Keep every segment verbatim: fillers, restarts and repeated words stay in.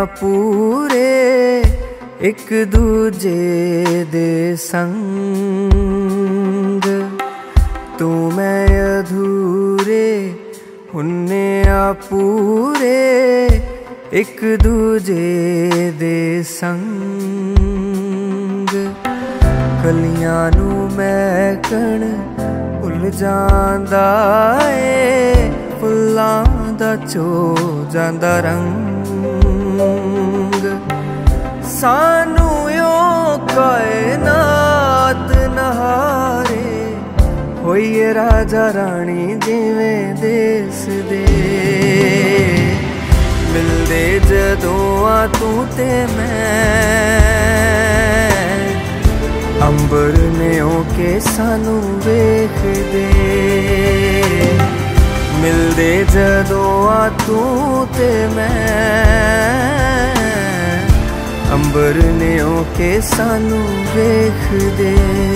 पूरे एक दूजे दे संग, तू मैं अधूरे हुन्ने आ पूरे एक दूजे दे संग। कलियां नू महकण भुल जांदा ए, फुल्लां दा चो जांदा रंग। सानू यो कायनात नहारे होइए राजा रानी जिवें देस दे। मिलदे जदों आ तू ते मैं, अंबर ने ओके सानू वेख दे। मिलदे जदों आ तू ते मैं, अंबर ने ओके सानू वेख दे।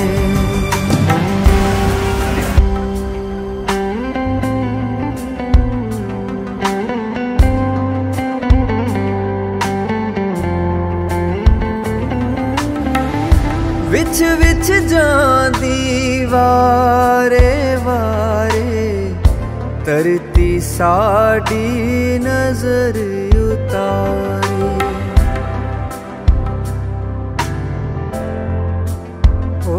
विच विच जांदी वारे वारे, तरती साड़ी नजर उतारे। ओ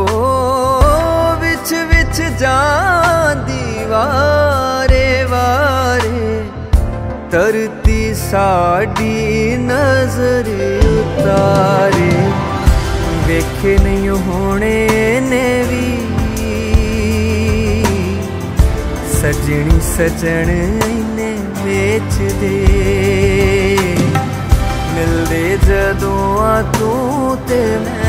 विच विच जांदी वारे वारे, तरती साड़ी नजर उतारे। वेखे नहीं होने ने भी सजनी सजन इन्ने बेच दे। मिलदे जदों आ तू ते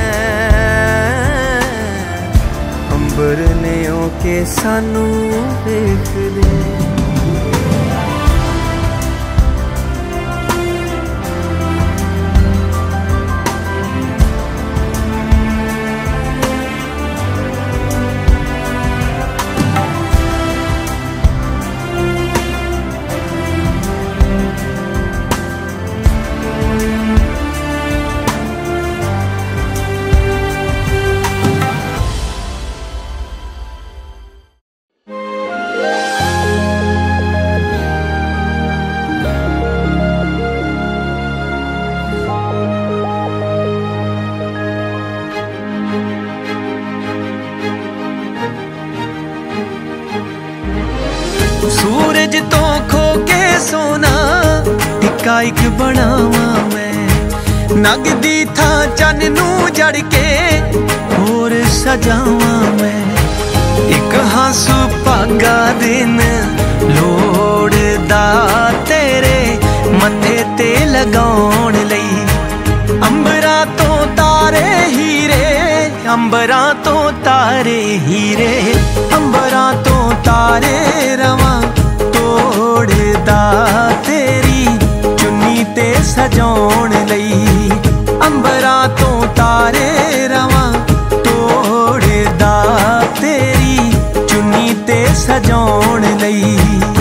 मैं, अंबर ने ओके सानू वेख दे। सूरज तो खो के सोना टिक्का एक बनावा मैं, नगदी था चन नू जड़ के होर सजावा मैं। एक हासू भागा दिन लोड़दा तेरे मथे ते लगाउण लई। अंबरा तो तारे हीरे, अंबरा तो तारे हीरे, अंबरा तो तारे रवां तोड़दा तेरी चुन्नी ते सजाउण लई। अंबरा तो तारे रवां तोड़दा तेरी चुन्नी ते सजाउण लई।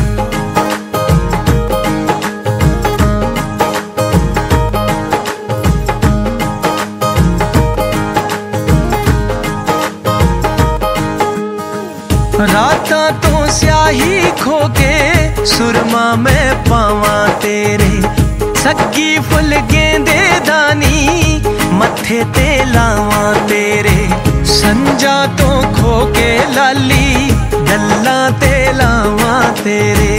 रातां तो स्याही खो के सुरमा मैं पावां तेरे, सक्की फुल गेंदे दानी मत्थे ते लावां तेरे। संजा तो खो के लाली गल्लां ते लावां तेरे।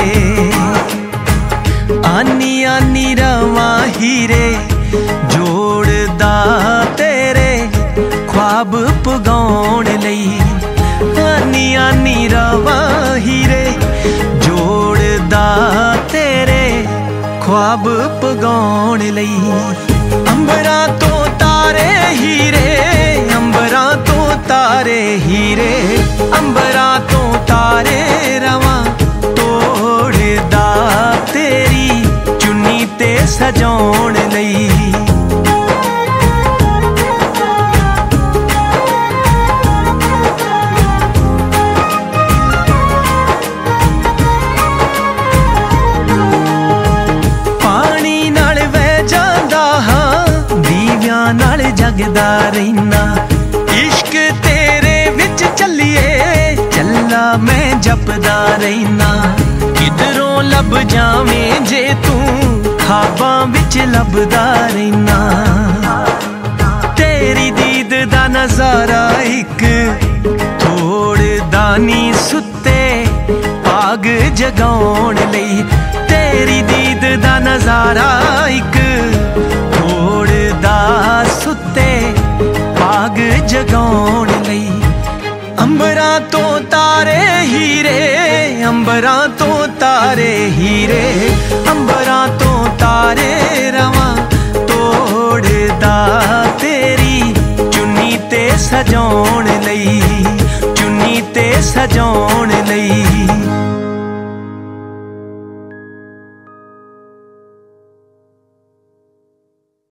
आनी आनी रवां हीरे जोड़दा तेरे ख्वाब पुगाउण लई। आनी आनी रवां हीरे जोड़दा तेरे ख्वाब पुगाउण लई। अंबरा तो तारे हीरे, अंबरा तो तारे हीरे, अंबरा तो तारे रवां तोड़दा तेरी चुन्नी ते सजाउण लई। जपदा रहना। इश्क तेरे विच चलिए चला मैं जपदा रहना। किधरों लब जावें जे तू ख्वाबां विच लभदा रहना। तेरी दीद दा नजारा एक थोड़दा नी सुते भाग जगाउण लई। तेरी दीद दा नजारा एक थोड़दा सुते भाग जगाउण लई। अंबरां तो तारे हीरे, अंबरां तो तारे हीरे, अंबरां तो तारे रवां तोड़दा तेरी चुन्नी ते सजाउण लई, चुन्नी ते सजाउण लई।